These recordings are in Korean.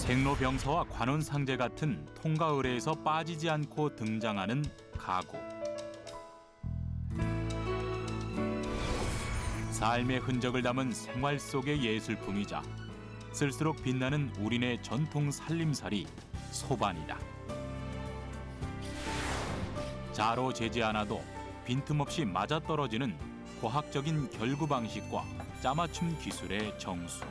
생로병사와 관혼상제 같은 통가 의례에서 빠지지 않고 등장하는 가구. 삶의 흔적을 담은 생활 속의 예술품이자 쓸수록 빛나는 우리네 전통 살림살이 소반이다. 자로 재지 않아도 빈틈없이 맞아떨어지는 과학적인 결구 방식과 짜맞춤 기술의 정수.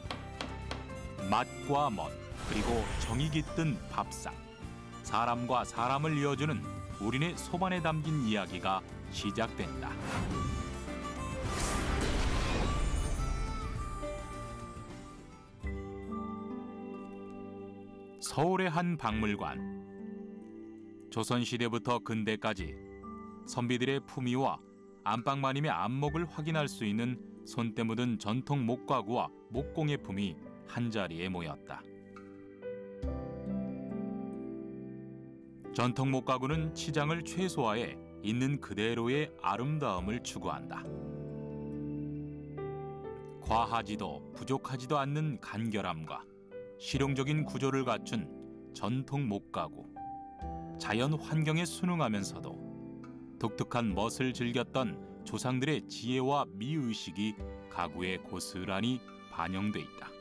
맛과 멋, 그리고 정이 깃든 밥상. 사람과 사람을 이어주는 우리네 소반에 담긴 이야기가 시작된다. 서울의 한 박물관. 조선시대부터 근대까지 선비들의 품위와 안방마님의 안목을 확인할 수 있는 손때 묻은 전통 목가구와 목공예품이 한자리에 모였다. 전통 목가구는 치장을 최소화해 있는 그대로의 아름다움을 추구한다. 과하지도 부족하지도 않는 간결함과 실용적인 구조를 갖춘 전통 목가구. 자연 환경에 순응하면서도 독특한 멋을 즐겼던 조상들의 지혜와 미의식이 가구에 고스란히 반영돼 있다.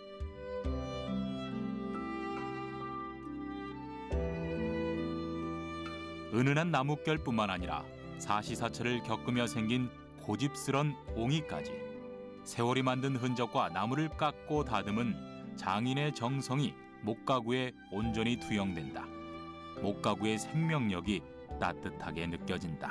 은은한 나뭇결뿐만 아니라 사시사철을 겪으며 생긴 고집스런 옹이까지 세월이 만든 흔적과 나무를 깎고 다듬은 장인의 정성이 목가구에 온전히 투영된다. 목가구의 생명력이 따뜻하게 느껴진다.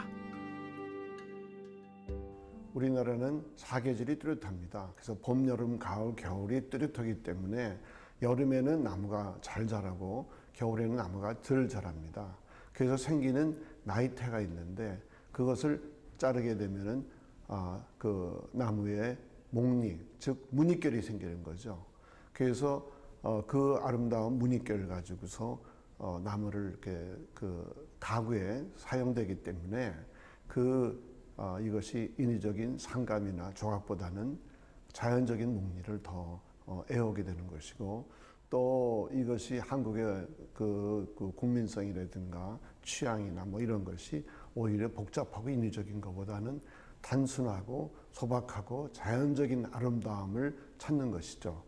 우리나라는 사계절이 뚜렷합니다. 그래서 봄, 여름, 가을, 겨울이 뚜렷하기 때문에 여름에는 나무가 잘 자라고 겨울에는 나무가 덜 자랍니다. 그래서 생기는 나이테가 있는데 그것을 자르게 되면은 그 나무에 목리, 즉 무늬결이 생기는 거죠. 그래서 그 아름다운 무늬결을 가지고서 나무를 이렇게 그 가구에 사용되기 때문에 이것이 인위적인 상감이나 조각보다는 자연적인 목리를 더 애호게 되는 것이고, 또 이것이 한국의 그 국민성이라든가 취향이나 뭐 이런 것이 오히려 복잡하고 인위적인 것보다는 단순하고 소박하고 자연적인 아름다움을 찾는 것이죠.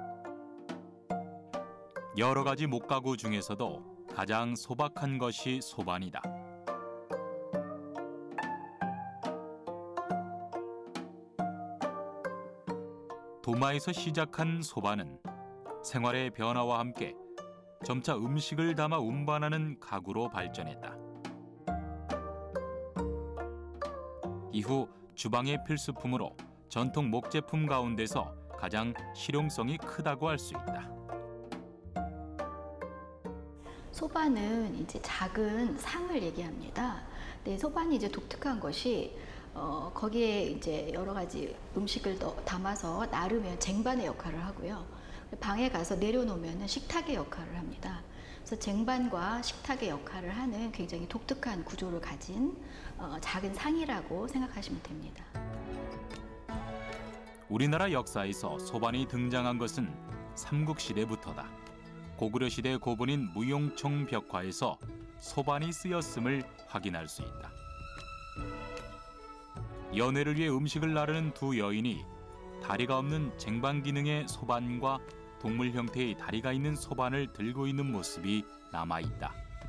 여러 가지 목가구 중에서도 가장 소박한 것이 소반이다. 도마에서 시작한 소반은 생활의 변화와 함께 점차 음식을 담아 운반하는 가구로 발전했다. 이후 주방의 필수품으로 전통 목제품 가운데서 가장 실용성이 크다고 할 수 있다. 소반은 이제 작은 상을 얘기합니다. 근데 소반이 이제 독특한 것이 거기에 이제 여러 가지 음식을 담아서 나르면 쟁반의 역할을 하고요. 방에 가서 내려놓으면 식탁의 역할을 합니다. 그래서 쟁반과 식탁의 역할을 하는 굉장히 독특한 구조를 가진 작은 상이라고 생각하시면 됩니다. 우리나라 역사에서 소반이 등장한 것은 삼국시대부터다. 고구려시대 고분인 무용총 벽화에서 소반이 쓰였음을 확인할 수 있다. 연회를 위해 음식을 나르는 두 여인이 다리가 없는 쟁반 기능의 소반과 동물 형태의 다리가 있는 소반을 들고 있는 모습이 남아있다.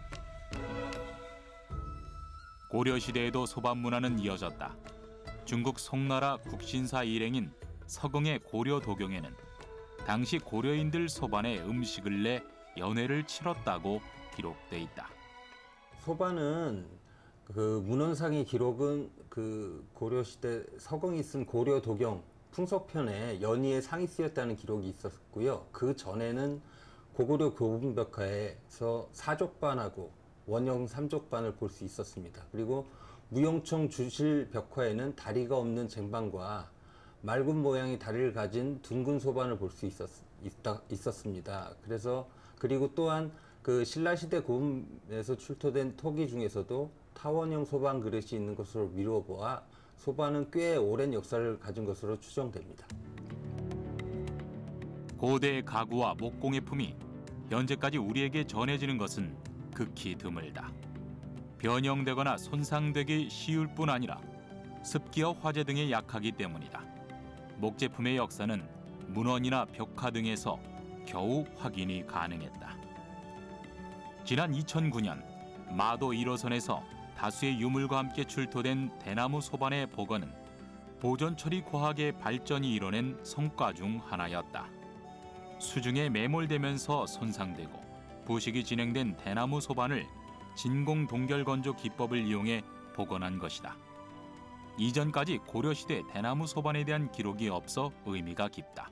고려시대에도 소반 문화는 이어졌다. 중국 송나라 국신사 일행인 서경의 고려도경에는 당시 고려인들 소반에 음식을 내 연회를 치렀다고 기록돼 있다. 소반은 그 문헌상의 기록은 그 고려시대 서경이 쓴 고려도경 풍속편에 연희의 상이 쓰였다는 기록이 있었고요. 그 전에는 고구려 교분벽화에서 사족반하고 원형 삼족반을 볼 수 있었습니다. 그리고 무용총 주실 벽화에는 다리가 없는 쟁반과 맑은 모양의 다리를 가진 둥근 소반을 볼 수 있었습니다. 그리고 또한 그 신라시대 고음에서 출토된 토기 중에서도 타원형 소반 그릇이 있는 것으로 미루어보아 소반은 꽤 오랜 역사를 가진 것으로 추정됩니다. 고대 가구와 목공예품이 현재까지 우리에게 전해지는 것은 극히 드물다. 변형되거나 손상되기 쉬울 뿐 아니라 습기와 화재 등에 약하기 때문이다. 목제품의 역사는 문헌이나 벽화 등에서 겨우 확인이 가능했다. 지난 2009년 마도 1호선에서 다수의 유물과 함께 출토된 대나무 소반의 복원은 보존 처리 과학의 발전이 이뤄낸 성과 중 하나였다. 수중에 매몰되면서 손상되고 부식이 진행된 대나무 소반을 진공 동결 건조 기법을 이용해 복원한 것이다. 이전까지 고려시대 대나무 소반에 대한 기록이 없어 의미가 깊다.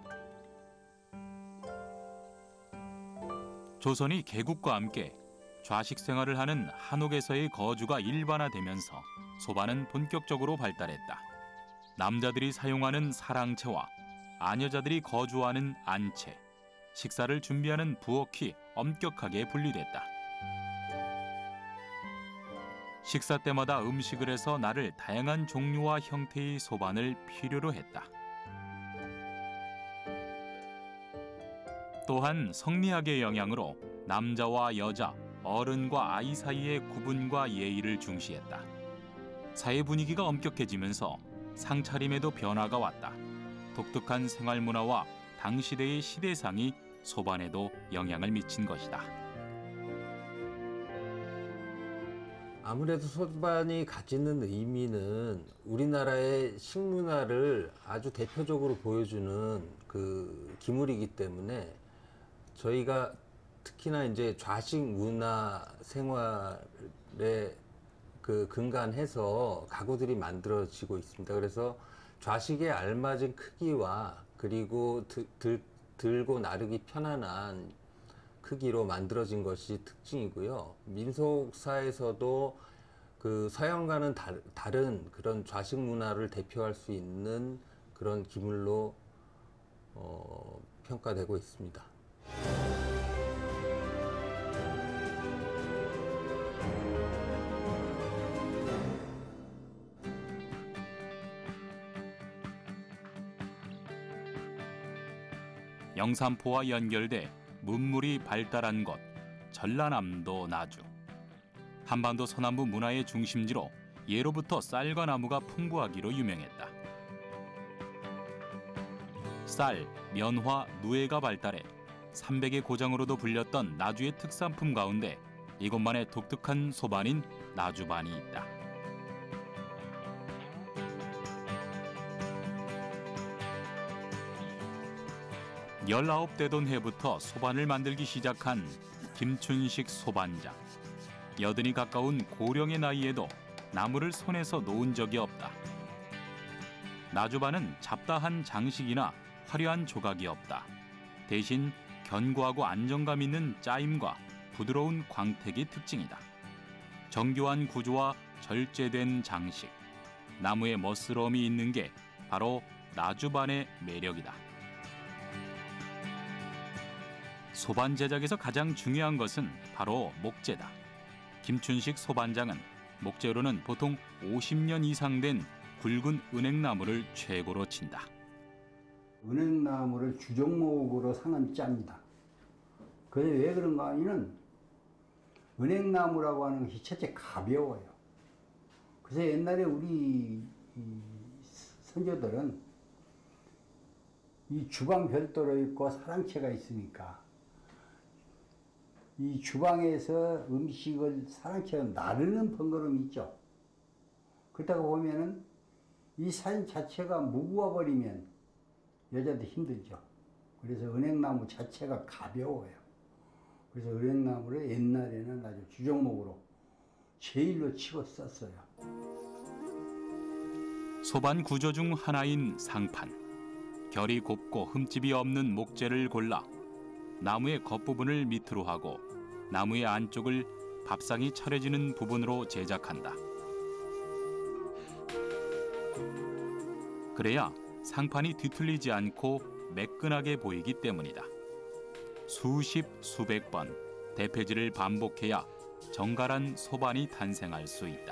조선이 개국과 함께 좌식 생활을 하는 한옥에서의 거주가 일반화되면서 소반은 본격적으로 발달했다. 남자들이 사용하는 사랑채와 아녀자들이 거주하는 안채, 식사를 준비하는 부엌이 엄격하게 분리됐다. 식사 때마다 음식을 해서 나를 다양한 종류와 형태의 소반을 필요로 했다. 또한 성리학의 영향으로 남자와 여자, 어른과 아이 사이의 구분과 예의를 중시했다. 사회 분위기가 엄격해지면서 상차림에도 변화가 왔다. 독특한 생활 문화와 당시대의 시대상이 소반에도 영향을 미친 것이다. 아무래도 소반이 가지는 의미는 우리나라의 식문화를 아주 대표적으로 보여주는 그 기물이기 때문에 저희가 특히나 이제 좌식 문화 생활에 그 근간해서 가구들이 만들어지고 있습니다. 그래서 좌식에 알맞은 크기와 그리고 들고 나르기 편안한 크기로 만들어진 것이 특징이고요. 민속사에서도 그 서양과는 다른 그런 좌식 문화를 대표할 수 있는 그런 기물로 평가되고 있습니다. 영산포와 연결돼 문물이 발달한 곳, 전라남도 나주. 한반도 서남부 문화의 중심지로 예로부터 쌀과 나무가 풍부하기로 유명했다. 쌀, 면화, 누에가 발달해 300의 고장으로도 불렸던 나주의 특산품 가운데 이곳만의 독특한 소반인 나주반이 있다. 19되던 해부터 소반을 만들기 시작한 김춘식 소반장. 여든이 가까운 고령의 나이에도 나무를 손에서 놓은 적이 없다. 나주반은 잡다한 장식이나 화려한 조각이 없다. 대신 견고하고 안정감 있는 짜임과 부드러운 광택이 특징이다. 정교한 구조와 절제된 장식, 나무의 멋스러움이 있는 게 바로 나주반의 매력이다. 소반 제작에서 가장 중요한 것은 바로 목재다. 김춘식 소반장은 목재로는 보통 50년 이상 된 굵은 은행나무를 최고로 친다. 은행나무를 주종목으로 상은 짭니다. 그게 왜 그런가 하면은 은행나무라고 하는 것이 첫째 가벼워요. 그래서 옛날에 우리 선조들은 이 주방 별도로 있고 사랑채가 있으니까 이 주방에서 음식을 사랑채로 나르는 번거로움이 있죠. 그렇다고 보면은 이 산 자체가 무거워 버리면 여자도 힘들죠. 그래서 은행나무 자체가 가벼워요. 그래서 은행나무를 옛날에는 아주 주종목으로 제일로 치고 썼어요. 소반 구조 중 하나인 상판. 결이 곱고 흠집이 없는 목재를 골라 나무의 겉부분을 밑으로 하고 나무의 안쪽을 밥상이 차려지는 부분으로 제작한다. 그래야 상판이 뒤틀리지 않고 매끈하게 보이기 때문이다. 수십, 수백 번 대패질을 반복해야 정갈한 소반이 탄생할 수 있다.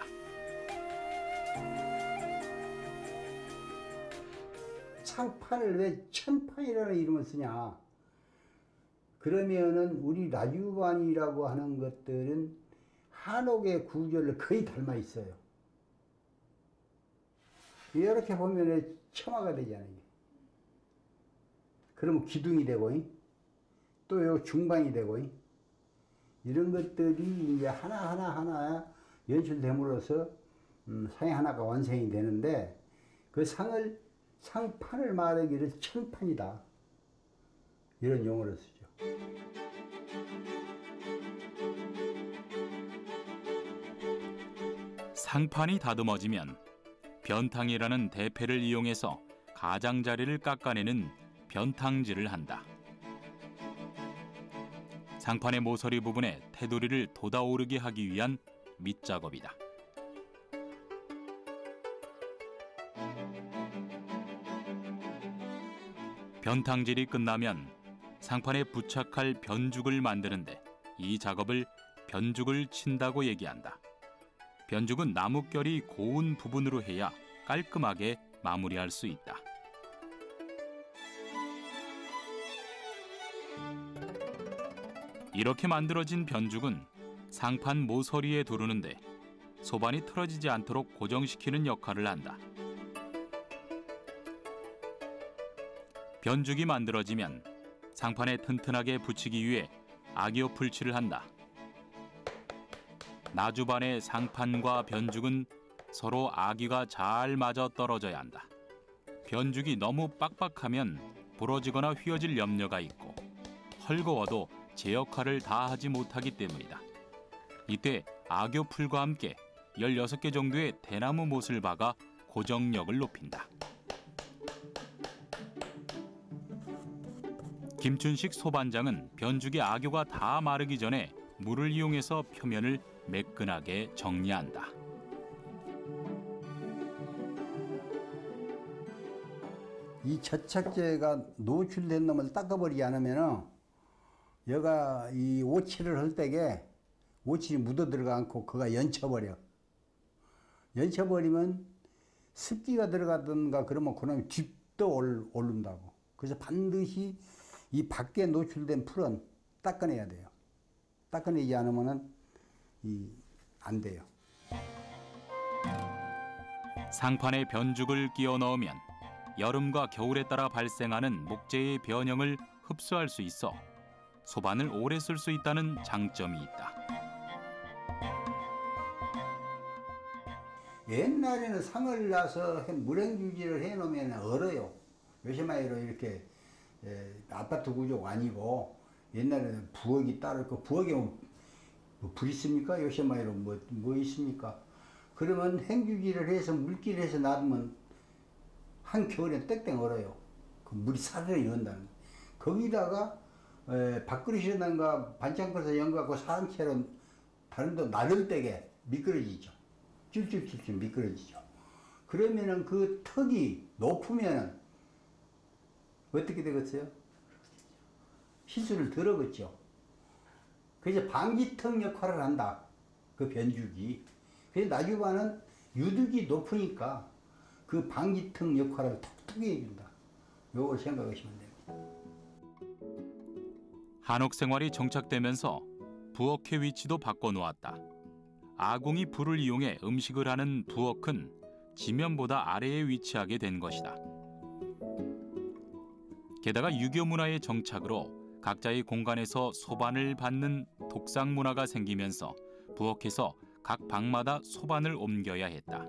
상판을 왜 천판이라는 이름을 쓰냐? 그러면은 우리 나주반이라고 하는 것들은 한옥의 구조를 거의 닮아 있어요. 이렇게 보면 처마가 되잖아요. 그러면 기둥이 되고, 또 요 중방이 되고, 이런 것들이 이제 하나 연출됨으로써 상이 하나가 완성이 되는데, 그 상판을 말하기를 천판이다, 이런 용어를 쓰죠. 상판이 다듬어지면 변탕이라는 대패를 이용해서 가장자리를 깎아내는 변탕질을 한다. 상판의 모서리 부분에 테두리를 돋아오르게 하기 위한 밑작업이다. 변탕질이 끝나면 상판에 부착할 변죽을 만드는데 이 작업을 변죽을 친다고 얘기한다. 변죽은 나뭇결이 고운 부분으로 해야 깔끔하게 마무리할 수 있다. 이렇게 만들어진 변죽은 상판 모서리에 두르는데 소반이 틀어지지 않도록 고정시키는 역할을 한다. 변죽이 만들어지면 상판에 튼튼하게 붙이기 위해 아기오 풀칠을 한다. 나주반의 상판과 변죽은 서로 아기가 잘 맞아 떨어져야 한다. 변죽이 너무 빡빡하면 부러지거나 휘어질 염려가 있고 헐거워도 제 역할을 다 하지 못하기 때문이다. 이때 악교풀과 함께 16개 정도의 대나무 못을 박아 고정력을 높인다. 김춘식 소반장은 변죽의 악교가 다 마르기 전에 물을 이용해서 표면을 매끈하게 정리한다. 이 접착제가 노출된 놈을 닦아버리지 않으면은 여가 이 오칠을 할 때에 오칠이 묻어 들어가 않고 그가 연쳐버려. 연쳐버리면 습기가 들어가든가 그러면 그놈이 뒤도 오른다고. 그래서 반드시 이 밖에 노출된 풀은 닦아내야 돼요. 닦아내지 않으면은 안 돼요. 상판에 변죽을 끼워 넣으면 여름과 겨울에 따라 발생하는 목재의 변형을 흡수할 수 있어 소반을 오래 쓸 수 있다는 장점이 있다. 옛날에는 상을 놔서 물행주지를 해놓으면 얼어요. 요새만으로 이렇게 아파트 구조가 아니고 옛날에는 부엌이 따로 있고 부엌에 뭐 불 있습니까? 요새만으로 뭐 있습니까? 그러면 행주지를 해서 물기를 해서 놔두면 한겨울에 땡땡 얼어요. 그 물이 사르르 이런다는. 거기다가 밥그릇이라든가 반찬그릇에 연갖고 사람처럼 다른 데 나를 때게 미끄러지죠. 찔찔찔찔 미끄러지죠. 그러면은 그 턱이 높으면은 어떻게 되겠어요? 실수를 덜 하겠죠. 그래서 방지턱 역할을 한다. 그 변죽이. 그래서 나주반은 유득이 높으니까 그 방지턱 역할을 톡톡히 해준다. 요걸 생각하시면 됩니다. 한옥 생활이 정착되면서 부엌의 위치도 바꿔놓았다. 아궁이 불을 이용해 음식을 하는 부엌은 지면보다 아래에 위치하게 된 것이다. 게다가 유교 문화의 정착으로 각자의 공간에서 소반을 받는 독상 문화가 생기면서 부엌에서 각 방마다 소반을 옮겨야 했다.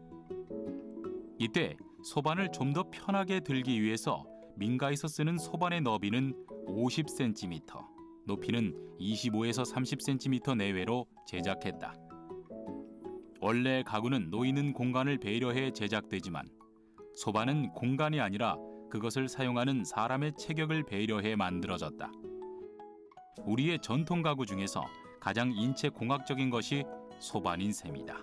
이때 소반을 좀 더 편하게 들기 위해서 민가에서 쓰는 소반의 너비는 50cm, 높이는 25에서 30cm 내외로 제작했다. 원래 가구는 놓이는 공간을 배려해 제작되지만 소반은 공간이 아니라 그것을 사용하는 사람의 체격을 배려해 만들어졌다. 우리의 전통 가구 중에서 가장 인체 공학적인 것이 소반인 셈이다.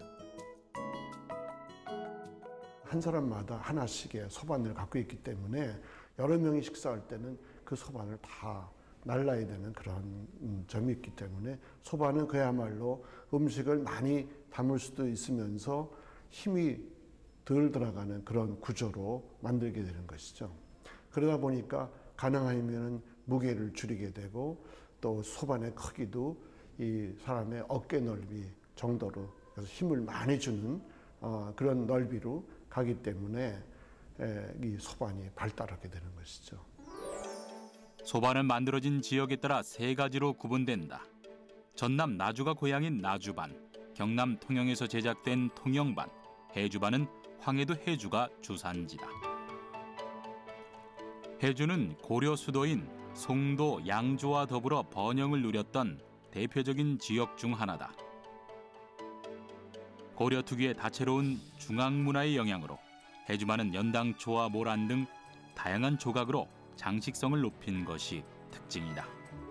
한 사람마다 하나씩의 소반을 갖고 있기 때문에 여러 명이 식사할 때는 그 소반을 다 날라야 되는 그런 점이 있기 때문에 소반은 그야말로 음식을 많이 담을 수도 있으면서 힘이 덜 들어가는 그런 구조로 만들게 되는 것이죠. 그러다 보니까 가능하면 무게를 줄이게 되고 또 소반의 크기도 이 사람의 어깨 넓이 정도로 그래서 힘을 많이 주는 그런 넓이로 가기 때문에 이 소반이 발달하게 되는 것이죠. 소반은 만들어진 지역에 따라 세 가지로 구분된다. 전남 나주가 고향인 나주반, 경남 통영에서 제작된 통영반, 해주반은 황해도 해주가 주산지다. 해주는 고려 수도인 송도, 양조와 더불어 번영을 누렸던 대표적인 지역 중 하나다. 고려 특유의 다채로운 중앙 문화의 영향으로 해주반은 연당초와 모란 등 다양한 조각으로 장식성을 높인 것이 특징이다.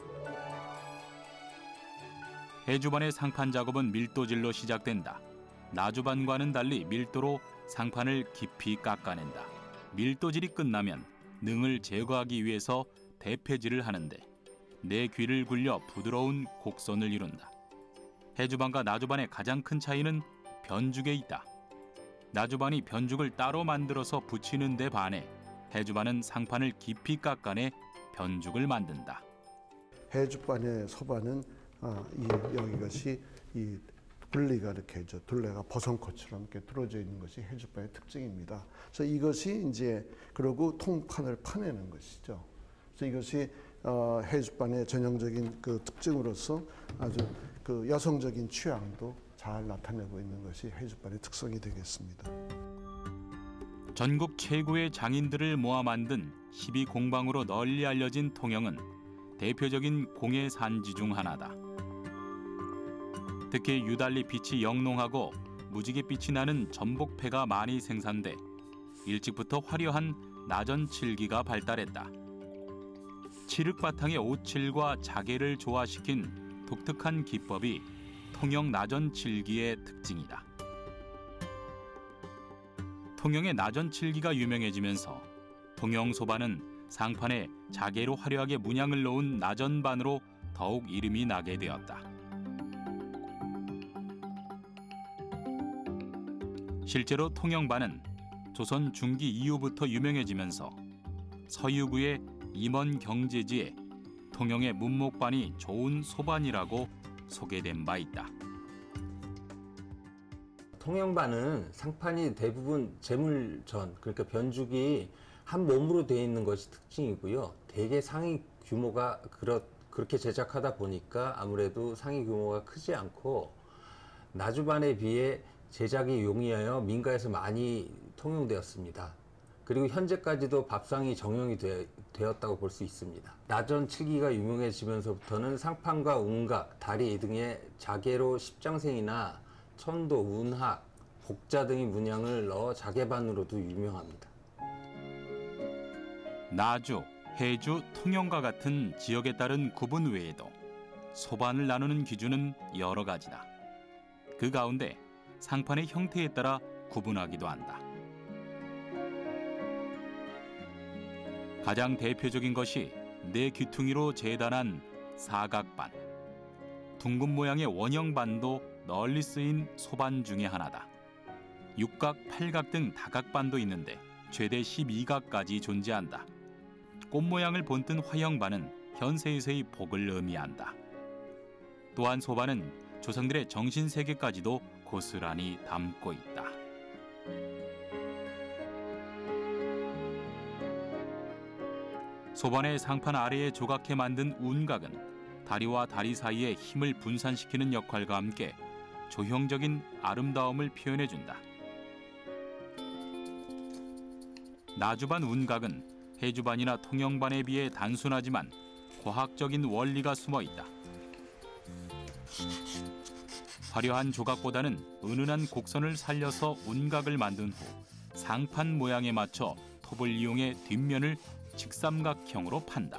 해주반의 상판 작업은 밀도질로 시작된다. 나주반과는 달리 밀도로 상판을 깊이 깎아낸다. 밀도질이 끝나면 능을 제거하기 위해서 대패질을 하는데 내 귀를 굴려 부드러운 곡선을 이룬다. 해주반과 나주반의 가장 큰 차이는 변죽에 있다. 나주반이 변죽을 따로 만들어서 붙이는 데 반해 해주반은 상판을 깊이 깎아내 변죽을 만든다. 해주반의 소반은 이것이 이 분리가 이렇게 둘레가 버선코처럼 이렇게 뚫어져 있는 것이 해주반의 특징입니다. 그래서 이것이 이제 그리고 통판을 파내는 것이죠. 그래서 이것이 해주반의 전형적인 그 특징으로서 아주 그 여성적인 취향도 잘 나타내고 있는 것이 해주반의 특성이 되겠습니다. 전국 최고의 장인들을 모아 만든 12공방으로 널리 알려진 통영은 대표적인 공예 산지 중 하나다. 특히 유달리 빛이 영롱하고 무지개 빛이 나는 전복패가 많이 생산돼 일찍부터 화려한 나전칠기가 발달했다. 칠흑 바탕의 오칠과 자개를 조화시킨 독특한 기법이 통영 나전칠기의 특징이다. 통영의 나전칠기가 유명해지면서 통영소반은 상판에 자개로 화려하게 문양을 놓은 나전반으로 더욱 이름이 나게 되었다. 실제로 통영반은 조선 중기 이후부터 유명해지면서 서유구의 임원 경제지에 통영의 문목반이 좋은 소반이라고 소개된 바 있다. 통영반은 상판이 대부분 재물전, 그러니까 변죽이 한 몸으로 되어 있는 것이 특징이고요. 대개 상이 규모가 그렇게 제작하다 보니까 아무래도 상이 규모가 크지 않고 나주반에 비해 제작이 용이하여 민가에서 많이 통용되었습니다. 그리고 현재까지도 밥상이 정형이 되었다고 볼 수 있습니다. 나전 칠기가 유명해지면서부터는 상판과 운각, 다리 등의 자개로 십장생이나 천도, 운학, 복자 등의 문양을 넣어 자개반으로도 유명합니다. 나주, 해주, 통영과 같은 지역에 따른 구분 외에도 소반을 나누는 기준은 여러 가지다. 그 가운데 상판의 형태에 따라 구분하기도 한다. 가장 대표적인 것이 네 귀퉁이로 재단한 사각반. 둥근 모양의 원형반도 널리 쓰인 소반 중에 하나다. 육각, 팔각 등 다각반도 있는데 최대 12각까지 존재한다. 꽃 모양을 본뜬 화형반은 현세에서의 복을 의미한다. 또한 소반은 조상들의 정신세계까지도 고스란히 담고 있다. 소반의 상판 아래에 조각해 만든 운각은 다리와 다리 사이에 힘을 분산시키는 역할과 함께 조형적인 아름다움을 표현해준다. 나주반 운각은 해주반이나 통영반에 비해 단순하지만 과학적인 원리가 숨어 있다. 화려한 조각보다는 은은한 곡선을 살려서 운각을 만든 후 상판 모양에 맞춰 톱을 이용해 뒷면을 직삼각형으로 판다.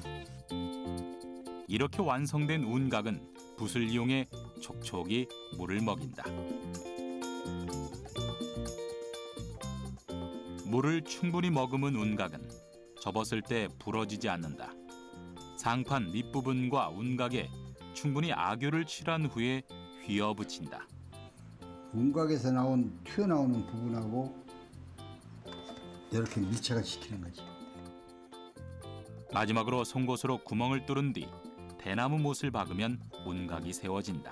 이렇게 완성된 운각은 붓을 이용해 촉촉이 물을 먹인다. 물을 충분히 머금은 운각은 접었을 때 부러지지 않는다. 상판 밑부분과 운각에 충분히 악유를 칠한 후에 휘어붙인다. 운각에서 튀어나오는 부분하고 이렇게 밀착을 시키는 거지. 마지막으로 송곳으로 구멍을 뚫은 뒤 대나무 못을 박으면 운각이 세워진다.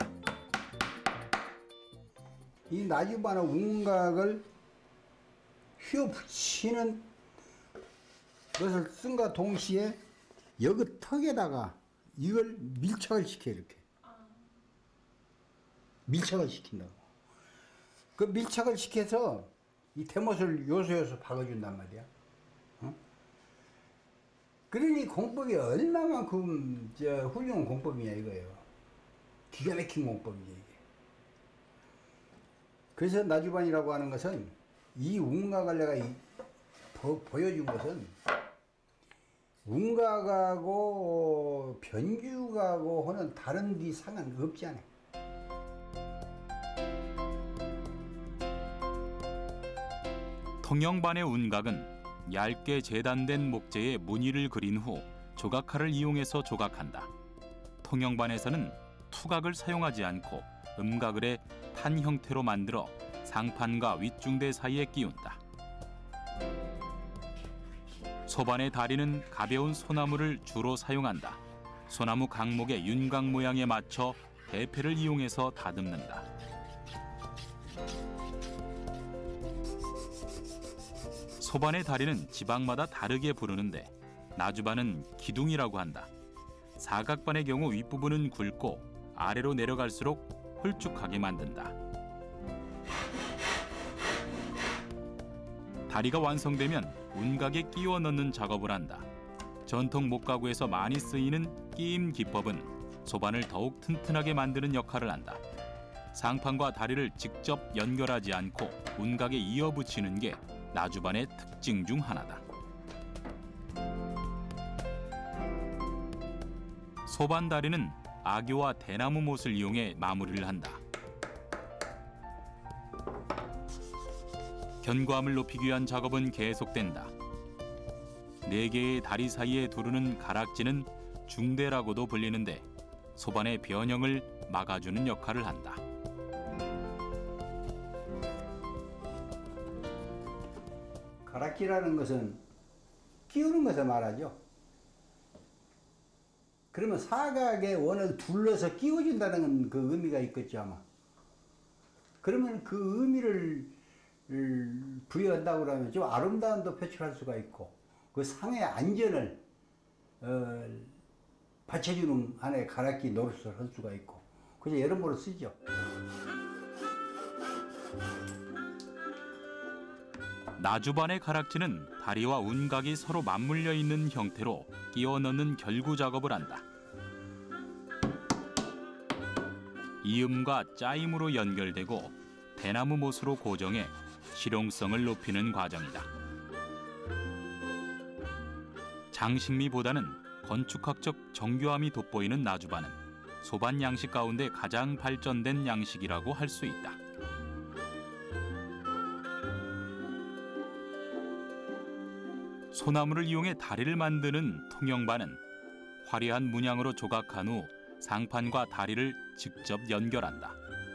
이 나주바나 운각을 휘어 붙이는 것을 쓴과 동시에 여기 턱에다가 이걸 밀착을 시켜 이렇게. 밀착을 시킨다고. 그 밀착을 시켜서 이 대못을 요소요소 박아준단 말이야. 어? 그러니 공법이 얼마만큼 훌륭한 공법이냐 이거예요. 기가 막힌 공법이지 이게. 그래서 나주반이라고 하는 것은 이 운각을 내가 보여준 것은 운각하고 변주각하고는 다른 데 상은 없지 않아요. 통영반의 운각은 얇게 재단된 목재에 무늬를 그린 후 조각칼을 이용해서 조각한다. 통영반에서는 투각을 사용하지 않고 음각을 해 탄 형태로 만들어 상판과 윗중대 사이에 끼운다. 소반의 다리는 가벼운 소나무를 주로 사용한다. 소나무 강목의 윤각 모양에 맞춰 대패를 이용해서 다듬는다. 소반의 다리는 지방마다 다르게 부르는데 나주반은 기둥이라고 한다. 사각반의 경우 윗부분은 굵고 아래로 내려갈수록 홀쭉하게 만든다. 다리가 완성되면 운각에 끼워 넣는 작업을 한다. 전통 목가구에서 많이 쓰이는 끼임 기법은 소반을 더욱 튼튼하게 만드는 역할을 한다. 상판과 다리를 직접 연결하지 않고 운각에 이어붙이는 게 나주반의 특징 중 하나다. 소반 다리는 악교와 대나무 못을 이용해 마무리를 한다. 견고함을 높이기 위한 작업은 계속된다. 4개의 다리 사이에 두르는 가락지는 중대라고도 불리는데 소반의 변형을 막아주는 역할을 한다. 가락지라는 것은 끼우는 것을 말하죠. 그러면 사각의 원을 둘러서 끼워준다는 그 의미가 있겠죠 아마. 그러면 그 의미를 부여한다고 그러면 좀 아름다움도 표출할 수가 있고 그 상의 안전을 받쳐주는 하나의 가락지 노릇을 할 수가 있고 그래서 여러모로 쓰죠. 나주반의 가락지는 다리와 운각이 서로 맞물려 있는 형태로 끼워 넣는 결구 작업을 한다. 이음과 짜임으로 연결되고 대나무 못으로 고정해 실용성을 높이는 과정이다. 장식미보다는 건축학적 정교함이 돋보이는 나주반은 소반 양식 가운데 가장 발전된 양식이라고 할 수 있다. 소나무를 이용해 다리를 만드는 통영반은 화려한 문양으로 조각한 후 상판과 다리를 직접 연결한다.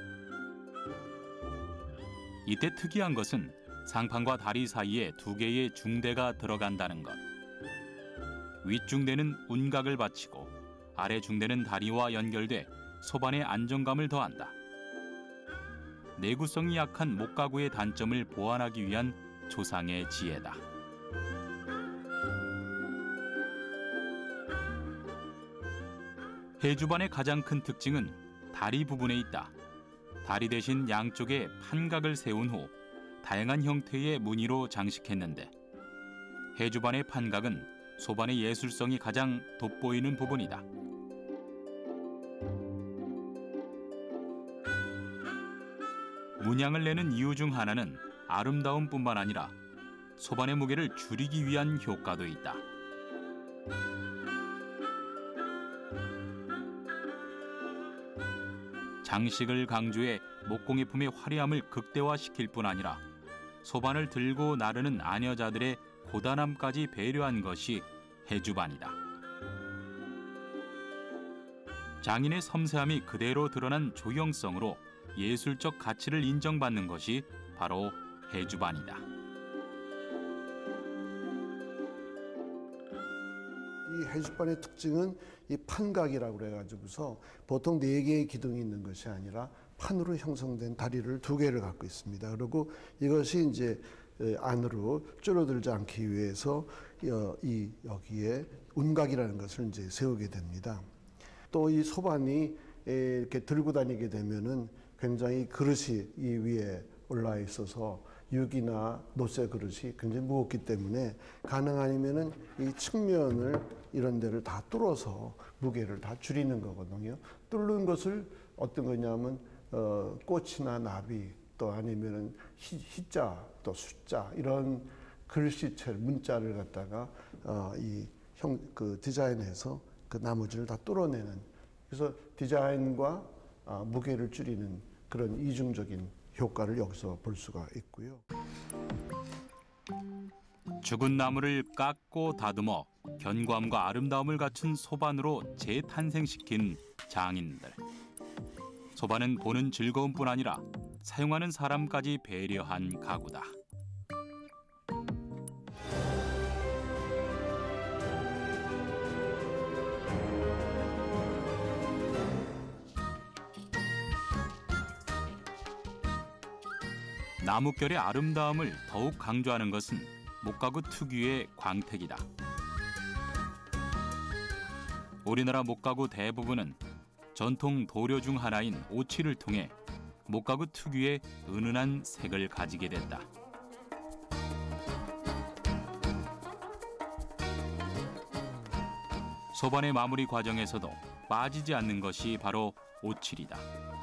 이때 특이한 것은 상판과 다리 사이에 2개의 중대가 들어간다는 것. 윗중대는 운각을 받치고 아래 중대는 다리와 연결돼 소반의 안정감을 더한다. 내구성이 약한 목가구의 단점을 보완하기 위한 조상의 지혜다. 해주반의 가장 큰 특징은 다리 부분에 있다. 다리 대신 양쪽에 판각을 세운 후 다양한 형태의 무늬로 장식했는데 해주반의 판각은 소반의 예술성이 가장 돋보이는 부분이다. 문양을 내는 이유 중 하나는 아름다움뿐만 아니라 소반의 무게를 줄이기 위한 효과도 있다. 장식을 강조해 목공예품의 화려함을 극대화시킬 뿐 아니라 소반을 들고 나르는 아녀자들의 고단함까지 배려한 것이 해주반이다. 장인의 섬세함이 그대로 드러난 조형성으로 예술적 가치를 인정받는 것이 바로 해주반이다. 이 해수반의 특징은 이 판각이라고 그래가지고서 보통 4개의 기둥이 있는 것이 아니라 판으로 형성된 다리를 2개를 갖고 있습니다. 그리고 이것이 이제 안으로 줄어들지 않기 위해서 여기에 운각이라는 것을 이제 세우게 됩니다. 또 이 소반이 이렇게 들고 다니게 되면은 굉장히 그릇이 이 위에 올라 있어서 육이나 노쇠 그릇이 굉장히 무겁기 때문에 가능하면은 이 측면을 이런 데를 다 뚫어서 무게를 다 줄이는 거거든요. 뚫는 것을 어떤 거냐면 꽃이나 나비 또 아니면은 희자 또 숫자 이런 글씨체 문자를 갖다가 그 디자인해서 그 나머지를 다 뚫어내는, 그래서 디자인과 무게를 줄이는 그런 이중적인 효과를 여기서 볼 수가 있고요. 죽은 나무를 깎고 다듬어 견고함과 아름다움을 갖춘 소반으로 재탄생시킨 장인들. 소반은 보는 즐거움뿐 아니라 사용하는 사람까지 배려한 가구다. 나뭇결의 아름다움을 더욱 강조하는 것은 목가구 특유의 광택이다. 우리나라 목가구 대부분은 전통 도료 중 하나인 오칠을 통해 목가구 특유의 은은한 색을 가지게 됐다. 소반의 마무리 과정에서도 빠지지 않는 것이 바로 오칠이다.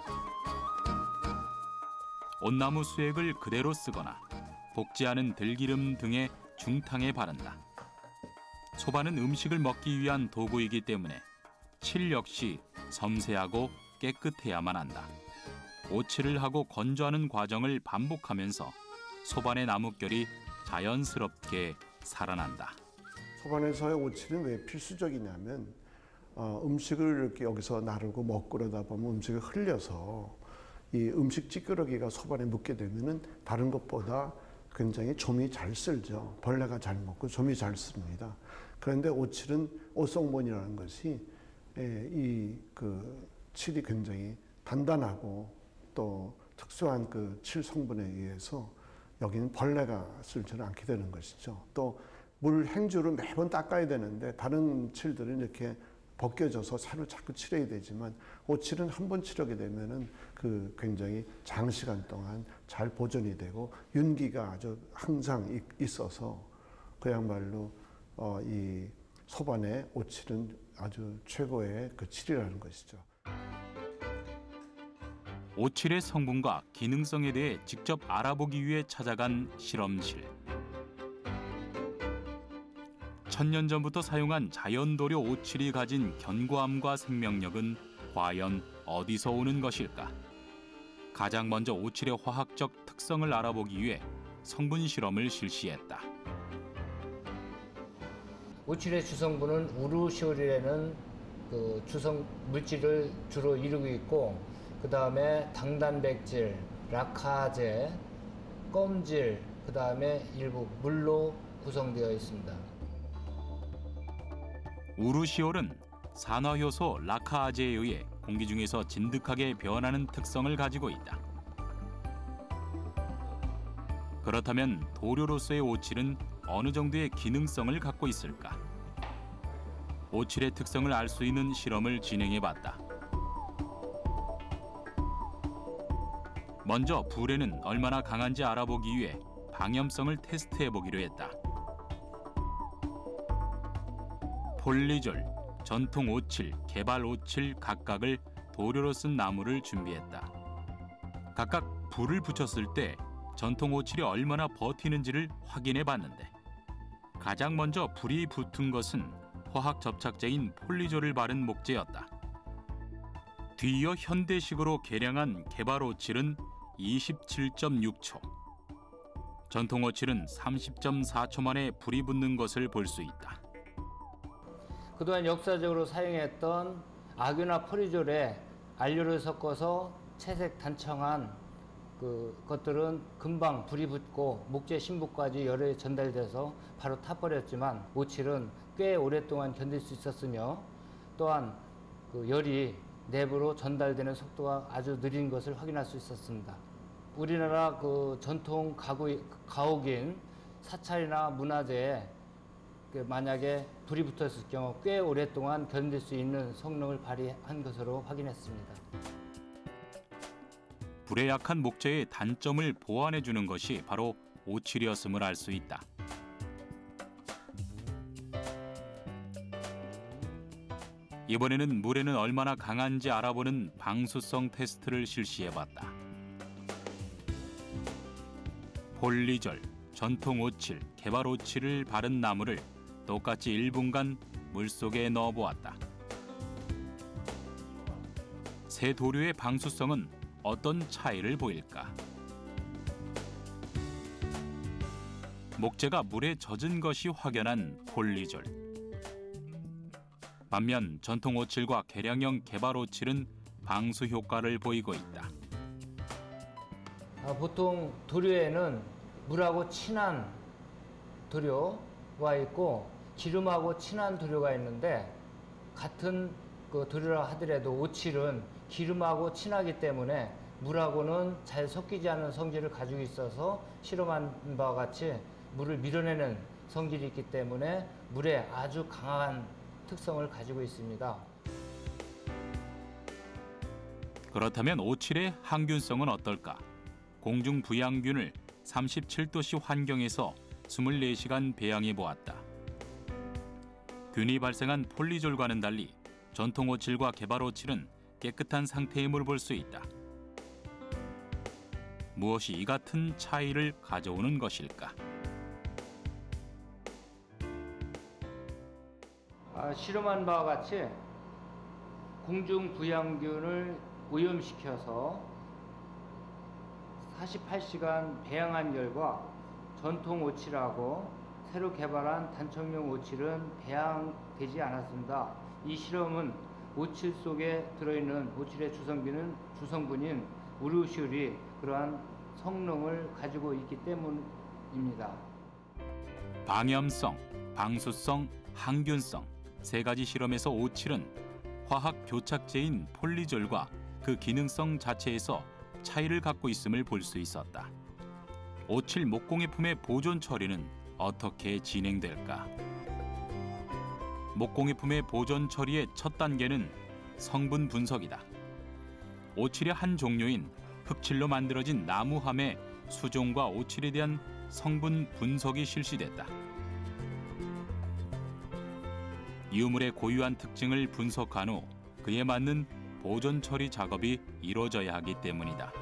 온나무 수액을 그대로 쓰거나 볶지 않은 들기름 등의 중탕에 바른다. 소반은 음식을 먹기 위한 도구이기 때문에 칠 역시 섬세하고 깨끗해야만 한다. 오칠을 하고 건조하는 과정을 반복하면서 소반의 나뭇결이 자연스럽게 살아난다. 소반에서의 오칠은 왜 필수적이냐면 음식을 이렇게 여기서 나르고 먹고 그러다 보면 음식이 흘려서 이 음식 찌끄러기가 소반에 묻게 되면은 다른 것보다 굉장히 좀이 잘 쓸죠. 벌레가 잘 먹고 좀이 잘 씁니다. 그런데 오칠은 오성본이라는 것이 이 그 칠이 굉장히 단단하고 또 특수한 그 칠 성분에 의해서 여기는 벌레가 쓸지는 않게 되는 것이죠. 또 물 행주로 매번 닦아야 되는데 다른 칠들은 이렇게 벗겨져서 새로 자꾸 칠해야 되지만 오칠은 한 번 칠하게 되면은 그 굉장히 장시간 동안 잘 보존이 되고 윤기가 아주 항상 있어서 그야말로 이 소반의 오칠은 아주 최고의 그 칠이라는 것이죠. 오칠의 성분과 기능성에 대해 직접 알아보기 위해 찾아간 실험실. 1000년 전부터 사용한 자연도료 오칠이 가진 견고함과 생명력은 과연 어디서 오는 것일까? 가장 먼저 오칠의 화학적 특성을 알아보기 위해 성분 실험을 실시했다. 오칠의 주성분은 우르시올이라는 그 주성 물질을 주로 이루고 있고, 그 다음에 당단백질, 락화제, 껌질, 그 다음에 일부 물로 구성되어 있습니다. 우르시올은 산화효소 라카아제에 의해 공기 중에서 진득하게 변하는 특성을 가지고 있다. 그렇다면 도료로서의 오칠은 어느 정도의 기능성을 갖고 있을까? 오칠의 특성을 알 수 있는 실험을 진행해봤다. 먼저 불에는 얼마나 강한지 알아보기 위해 방염성을 테스트해보기로 했다. 폴리졸, 전통 오칠, 개발 오칠 각각을 도료로 쓴 나무를 준비했다. 각각 불을 붙였을 때 전통 오칠이 얼마나 버티는지를 확인해 봤는데, 가장 먼저 불이 붙은 것은 화학 접착제인 폴리졸을 바른 목재였다. 뒤이어 현대식으로 개량한 개발 오칠은 27.6초, 전통 오칠은 30.4초 만에 불이 붙는 것을 볼 수 있다. 그동안 역사적으로 사용했던 악유나 폴리졸에 안료를 섞어서 채색 단청한 그 것들은 금방 불이 붙고 목재 신부까지 열에 전달돼서 바로 타버렸지만 오칠은 꽤 오랫동안 견딜 수 있었으며 또한 그 열이 내부로 전달되는 속도가 아주 느린 것을 확인할 수 있었습니다. 우리나라 그 전통 가옥인 사찰이나 문화재에 만약에 불이 붙었을 경우 꽤 오랫동안 견딜 수 있는 성능을 발휘한 것으로 확인했습니다. 불에 약한 목재의 단점을 보완해 주는 것이 바로 오칠이었음을 알 수 있다. 이번에는 물에는 얼마나 강한지 알아보는 방수성 테스트를 실시해봤다. 폴리졸, 전통 오칠, 개발 오칠을 바른 나무를 똑같이 1분간 물속에 넣어보았다. 세 도료의 방수성은 어떤 차이를 보일까? 목재가 물에 젖은 것이 확연한 폴리졸. 반면 전통 오칠과 개량형 개발 오칠은 방수 효과를 보이고 있다. 보통 도료에는 물하고 친한 도료가 있고 기름하고 친한 도료가 있는데 같은 그 도료라 하더라도 오칠은 기름하고 친하기 때문에 물하고는 잘 섞이지 않는 성질을 가지고 있어서 실험한 바와 같이 물을 밀어내는 성질이 있기 때문에 물에 아주 강한 특성을 가지고 있습니다. 그렇다면 오칠의 항균성은 어떨까? 공중 부양균을 37도씨 환경에서 24시간 배양해 보았다. 균이 발생한 폴리졸과는 달리 전통 오칠과 개발 오칠은 깨끗한 상태임을 볼 수 있다. 무엇이 이 같은 차이를 가져오는 것일까? 실험한 바와 같이 공중 부양균을 오염시켜서 48시간 배양한 결과 전통 오칠하고 새로 개발한 단청용 오칠은 배양되지 않았습니다. 이 실험은 오칠 속에 들어있는 오칠의 주성분인 우르시울이 그러한 성능을 가지고 있기 때문입니다. 방염성, 방수성, 항균성 세 가지 실험에서 오칠은 화학 교착제인 폴리졸과 그 기능성 자체에서 차이를 갖고 있음을 볼 수 있었다. 오칠 목공예품의 보존 처리는 어떻게 진행될까? 목공예품의 보존 처리의 첫 단계는 성분 분석이다. 오칠의 한 종류인 흑칠로 만들어진 나무함의 수종과 오칠에 대한 성분 분석이 실시됐다. 유물의 고유한 특징을 분석한 후 그에 맞는 보존 처리 작업이 이루어져야 하기 때문이다.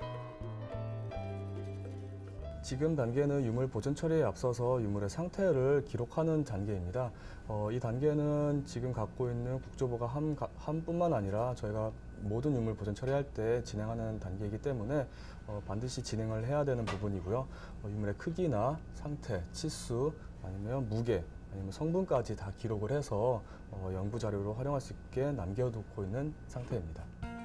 지금 단계는 유물 보존 처리에 앞서서 유물의 상태를 기록하는 단계입니다. 이 단계는 지금 갖고 있는 국조보가 함뿐만 아니라 저희가 모든 유물 보존 처리할 때 진행하는 단계이기 때문에 반드시 진행을 해야 되는 부분이고요. 유물의 크기나 상태, 치수, 아니면 무게, 아니면 성분까지 다 기록을 해서 연구 자료로 활용할 수 있게 남겨두고 있는 상태입니다.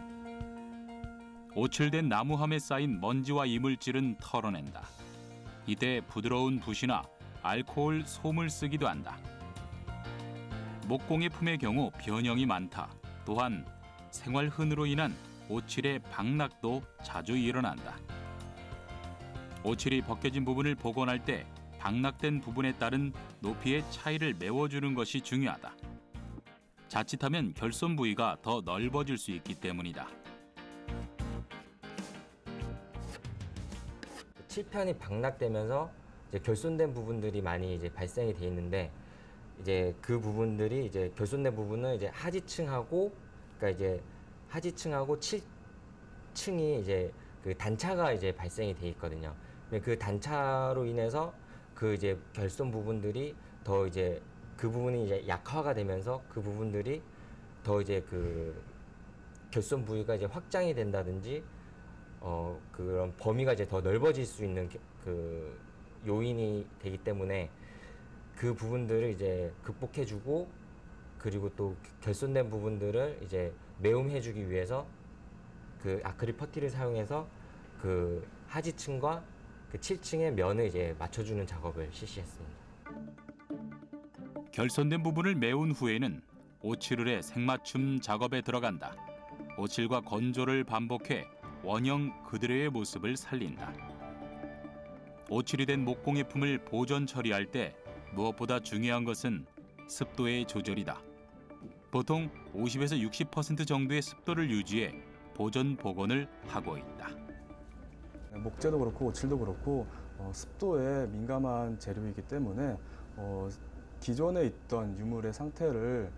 오칠된 나무함에 쌓인 먼지와 이물질은 털어낸다. 이때 부드러운 붓이나 알코올 솜을 쓰기도 한다. 목공예품의 경우 변형이 많다. 또한 생활흔으로 인한 오칠의 박락도 자주 일어난다. 오칠이 벗겨진 부분을 복원할 때 박락된 부분에 따른 높이의 차이를 메워주는 것이 중요하다. 자칫하면 결손 부위가 더 넓어질 수 있기 때문이다. 칠판이 박락되면서 이제 결손된 부분들이 많이 이제 발생이 돼 있는데 이제 그 부분들이 이제 결손된 부분은 이제 하지층하고 그러니까 이제 하지층하고 칠층이 이제 그 단차가 이제 발생이 돼 있거든요. 그 단차로 인해서 그 이제 결손 부분들이 더 이제 그 부분이 이제 약화가 되면서 그 부분들이 더 이제 그 결손 부위가 이제 확장이 된다든지 그런 범위가 이제 더 넓어질 수 있는 그 요인이 되기 때문에 그 부분들을 이제 극복해주고 그리고 또 결손된 부분들을 이제 매움해주기 위해서 그 아크릴 퍼티를 사용해서 그 하지층과 그 칠층의 면을 이제 맞춰주는 작업을 실시했습니다. 결손된 부분을 메운 후에는 오칠을의 생맞춤 작업에 들어간다. 오칠과 건조를 반복해 원형 그대로의 모습을 살린다. 오칠이 된 목공예품을 보존 처리할 때 무엇보다 중요한 것은 습도의 조절이다. 보통 50에서 60% 정도의 습도를 유지해 보존 복원을 하고 있다. 목재도 그렇고 오칠도 그렇고 습도에 민감한 재료이기 때문에 기존에 있던 유물의 상태를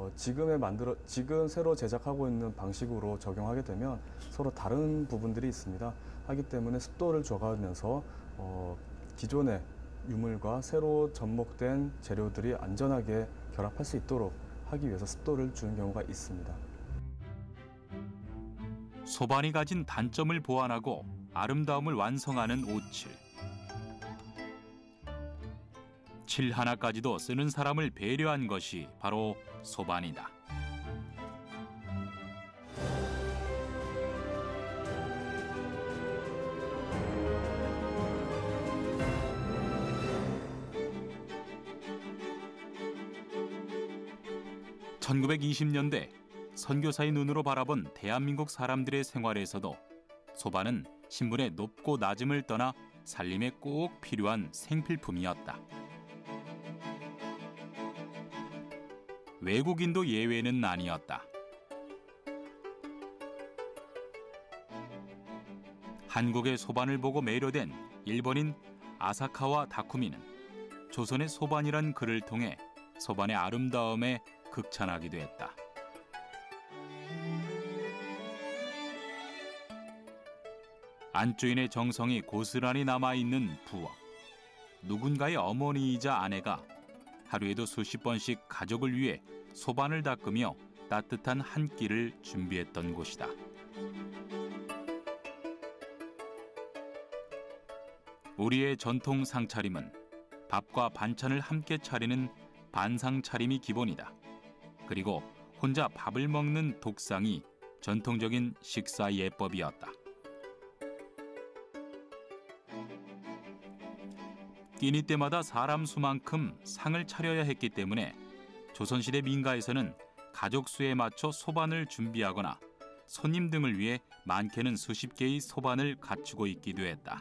지금 새로 제작하고 있는 방식으로 적용하게 되면 서로 다른 부분들이 있습니다. 하기 때문에 습도를 줘가면서 기존의 유물과 새로 접목된 재료들이 안전하게 결합할 수 있도록 하기 위해서 습도를 주는 경우가 있습니다. 소반이 가진 단점을 보완하고 아름다움을 완성하는 오칠. 칠 하나까지도 쓰는 사람을 배려한 것이 바로 소반이다. (1920년대) 선교사의 눈으로 바라본 대한민국 사람들의 생활에서도 소반은 신분의 높고 낮음을 떠나 살림에 꼭 필요한 생필품이었다. 외국인도 예외는 아니었다. 한국의 소반을 보고 매료된 일본인 아사카와 다쿠미는 조선의 소반이란 글을 통해 소반의 아름다움에 극찬하기도 했다. 안주인의 정성이 고스란히 남아있는 부엌. 누군가의 어머니이자 아내가 하루에도 수십 번씩 가족을 위해 소반을 닦으며 따뜻한 한 끼를 준비했던 곳이다. 우리의 전통 상차림은 밥과 반찬을 함께 차리는 반상차림이 기본이다. 그리고 혼자 밥을 먹는 독상이 전통적인 식사 예법이었다. 끼니 때마다 사람 수만큼 상을 차려야 했기 때문에 조선시대 민가에서는 가족 수에 맞춰 소반을 준비하거나 손님 등을 위해 많게는 수십 개의 소반을 갖추고 있기도 했다.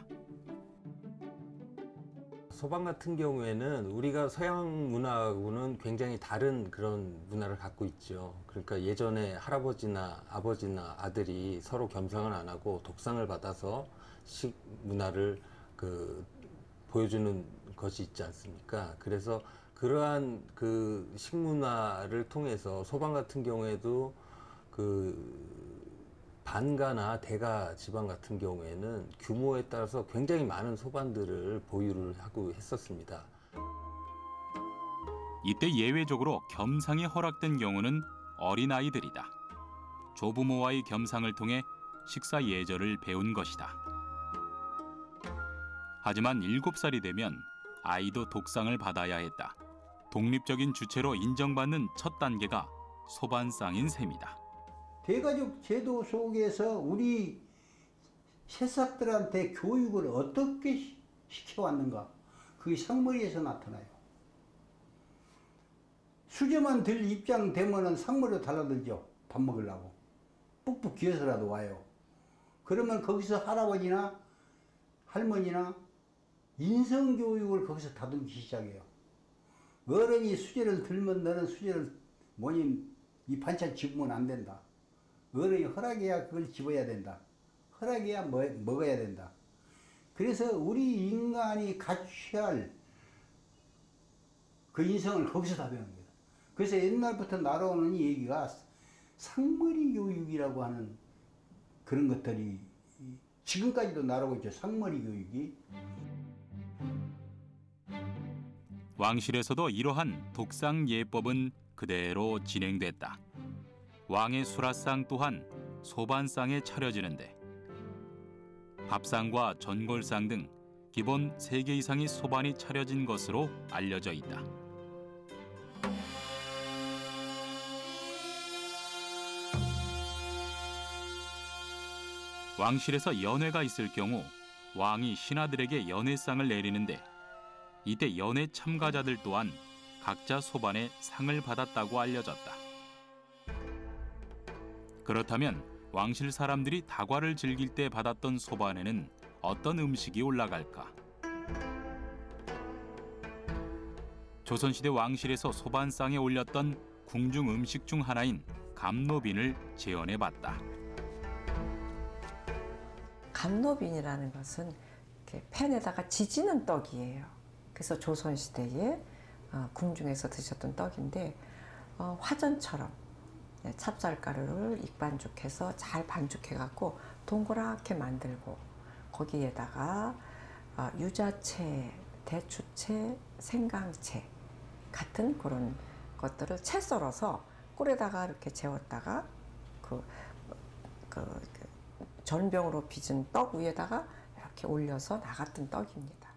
소반 같은 경우에는 우리가 서양 문화하고는 굉장히 다른 그런 문화를 갖고 있죠. 그러니까 예전에 할아버지나 아버지나 아들이 서로 겸상을 안 하고 독상을 받아서 식 문화를 보여주는 것이 있지 않습니까? 그래서 그러한 그 식문화를 통해서 소반 같은 경우에도 반가나 대가 지방 같은 경우에는 규모에 따라서 굉장히 많은 소반들을 보유를 하고 했었습니다. 이때 예외적으로 겸상이 허락된 경우는 어린아이들이다. 조부모와의 겸상을 통해 식사 예절을 배운 것이다. 하지만 7살이 되면 아이도 독상을 받아야 했다. 독립적인 주체로 인정받는 첫 단계가 소반상인 셈이다. 대가족 제도 속에서 우리 새싹들한테 교육을 어떻게 시켜왔는가? 그게 상머리에서 나타나요. 수저만 들 입장 되면은 상머리로 달라들죠. 밥 먹으려고. 뿍뿍 기어서라도 와요. 그러면 거기서 할아버지나 할머니나 인성교육을 거기서 다듬기 시작해요. 어른이 수저를 들면 너는 수저를 이 반찬 집으면 안 된다. 어른이 허락해야 그걸 집어야 된다. 허락해야 먹어야 된다. 그래서 우리 인간이 갖춰야 할 그 인성을 거기서 다 배우는 거예요. 그래서 옛날부터 날아오는 이 얘기가 상머리 교육이라고 하는 그런 것들이 지금까지도 날아오고 있죠. 상머리 교육이. 왕실에서도 이러한 독상 예법은 그대로 진행됐다. 왕의 수라상 또한 소반상에 차려지는데 밥상과 전골상 등 기본 3개 이상의 소반이 차려진 것으로 알려져 있다. 왕실에서 연회가 있을 경우 왕이 신하들에게 연회상을 내리는데 이때 연회 참가자들 또한 각자 소반에 상을 받았다고 알려졌다. 그렇다면 왕실 사람들이 다과를 즐길 때 받았던 소반에는 어떤 음식이 올라갈까? 조선시대 왕실에서 소반상에 올렸던 궁중 음식 중 하나인 감노빈을 재현해봤다. 감노빈이라는 것은 이렇게 팬에다가 지지는 떡이에요. 그래서 조선시대에 궁중에서 드셨던 떡인데 화전처럼 찹쌀가루를 익반죽해서 잘 반죽해갖고 동그랗게 만들고 거기에다가 유자채, 대추채, 생강채 같은 그런 것들을 채 썰어서 꿀에다가 이렇게 재웠다가 그 전병으로 빚은 떡 위에다가 이렇게 올려서 나갔던 떡입니다.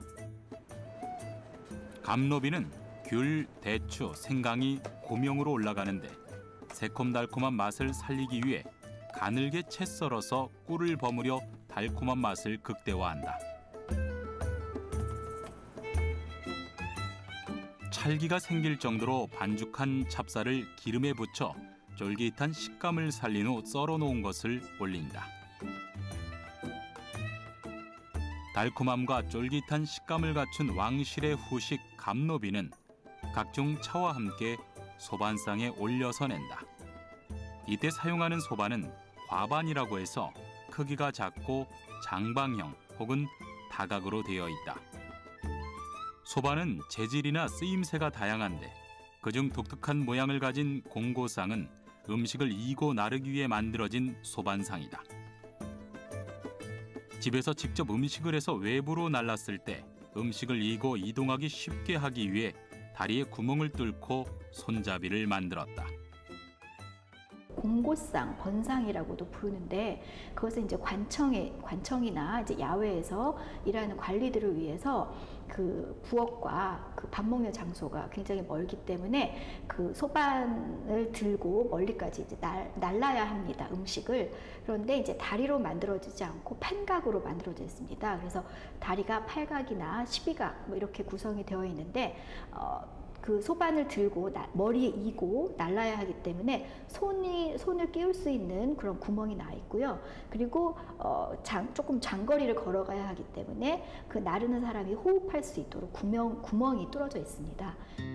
감노빈은 귤, 대추, 생강이 고명으로 올라가는데 새콤달콤한 맛을 살리기 위해 가늘게 채 썰어서 꿀을 버무려 달콤한 맛을 극대화한다. 찰기가 생길 정도로 반죽한 찹쌀을 기름에 붙여 쫄깃한 식감을 살린 후 썰어놓은 것을 올린다. 달콤함과 쫄깃한 식감을 갖춘 왕실의 후식 감노빈은 각종 차와 함께 소반상에 올려서 낸다. 이때 사용하는 소반은 과반이라고 해서 크기가 작고 장방형 혹은 다각으로 되어 있다. 소반은 재질이나 쓰임새가 다양한데 그중 독특한 모양을 가진 공고상은 음식을 이고 나르기 위해 만들어진 소반상이다. 집에서 직접 음식을 해서 외부로 날랐을 때 음식을 이고 이동하기 쉽게 하기 위해 다리에 구멍을 뚫고 손잡이를 만들었다. 공고상, 번상이라고도 부르는데 그것은 이제 관청이나 이제 야외에서 일하는 관리들을 위해서 그 부엌과 그 밥 먹는 장소가 굉장히 멀기 때문에 그 소반을 들고 멀리까지 이제 날라야 합니다, 음식을. 그런데 이제 다리로 만들어지지 않고 판각으로 만들어져 있습니다. 그래서 다리가 8각이나 12각 뭐 이렇게 구성이 되어 있는데 그 소반을 들고 머리에 이고 날라야 하기 때문에 손을 끼울 수 있는 그런 구멍이 나 있고요. 그리고 조금 장거리를 걸어가야 하기 때문에 그 나르는 사람이 호흡할 수 있도록 구멍이 뚫어져 있습니다.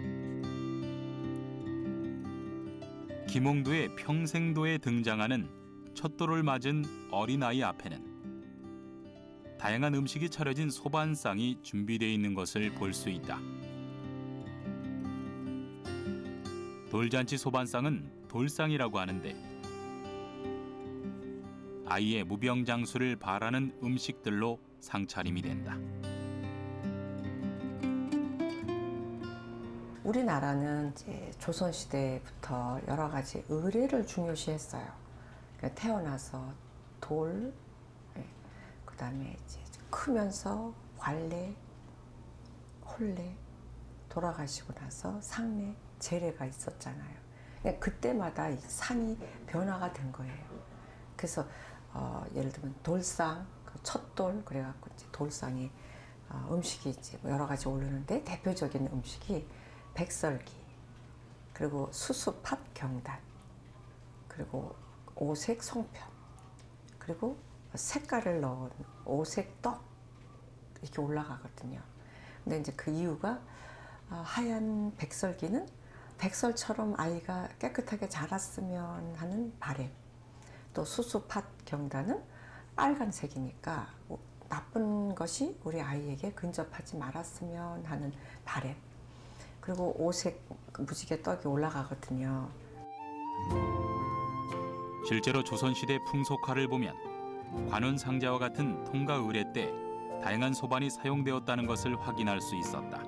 김홍도의 평생도에 등장하는 촛돌을 맞은 어린아이 앞에는 다양한 음식이 차려진 소반상이 준비되어 있는 것을 볼 수 있다. 돌잔치 소반상은 돌상이라고 하는데 아이의 무병장수를 바라는 음식들로 상차림이 된다. 우리나라는 이제 조선시대부터 여러 가지 의례를 중요시했어요. 그러니까 태어나서 돌, 그다음에 이제 크면서 관례, 혼례, 돌아가시고 나서 상례, 제례가 있었잖아요. 그러니까 그때마다 이 상이 변화가 된 거예요. 그래서 예를 들면 돌상, 첫 돌 그래갖고 이제 돌상에 음식이 이제 여러 가지 오르는데 대표적인 음식이 백설기, 그리고 수수팥 경단, 그리고 오색 송편, 그리고 색깔을 넣은 오색 떡 이렇게 올라가거든요. 근데 이제 그 이유가 하얀 백설기는 백설처럼 아이가 깨끗하게 자랐으면 하는 바람, 또 수수팥 경단은 빨간색이니까 나쁜 것이 우리 아이에게 근접하지 말았으면 하는 바람, 그리고 오색 무지개 떡이 올라가거든요. 실제로 조선시대 풍속화를 보면 관원상자와 같은 통가 의례 때 다양한 소반이 사용되었다는 것을 확인할 수 있었다.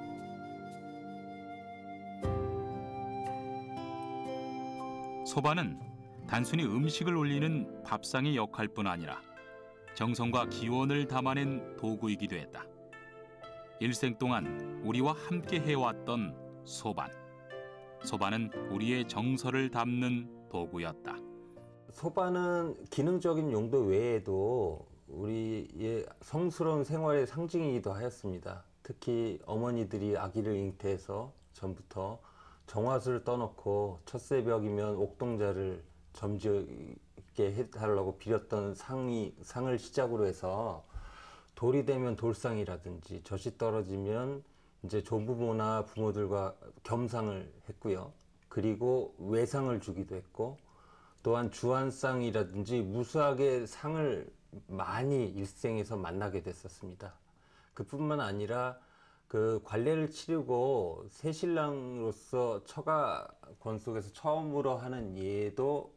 소반은 단순히 음식을 올리는 밥상의 역할뿐 아니라 정성과 기원을 담아낸 도구이기도 했다. 일생 동안 우리와 함께 해왔던 소반. 소반은 우리의 정서를 담는 도구였다. 소반은 기능적인 용도 외에도 우리의 성스러운 생활의 상징이기도 하였습니다. 특히 어머니들이 아기를 잉태해서 전부터 정화수를 떠놓고 첫 새벽이면 옥동자를 점지게 해달라고 빌었던 상을 시작으로 해서 돌이 되면 돌상이라든지 젖이 떨어지면 이제 조부모나 부모들과 겸상을 했고요. 그리고 외상을 주기도 했고, 또한 주한상이라든지 무수하게 상을 많이 일생에서 만나게 됐었습니다. 그뿐만 아니라 그 관례를 치르고 새신랑으로서 처가권 속에서 처음으로 하는 예도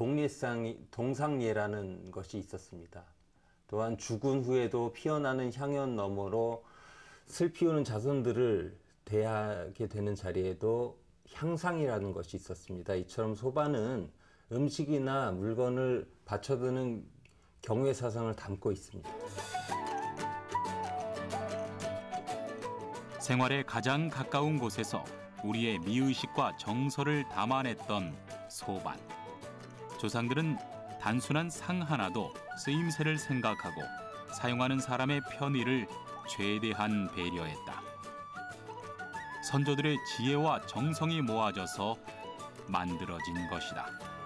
동상예라는 것이 있었습니다. 또한 죽은 후에도 피어나는 향연 너머로 슬피우는 자손들을 대하게 되는 자리에도 향상이라는 것이 있었습니다. 이처럼 소반은 음식이나 물건을 바쳐드는 경외 사상을 담고 있습니다. 생활에 가장 가까운 곳에서 우리의 미의식과 정서를 담아냈던 소반. 조상들은 단순한 상 하나도 쓰임새를 생각하고 사용하는 사람의 편의를 최대한 배려했다. 선조들의 지혜와 정성이 모아져서 만들어진 것이다.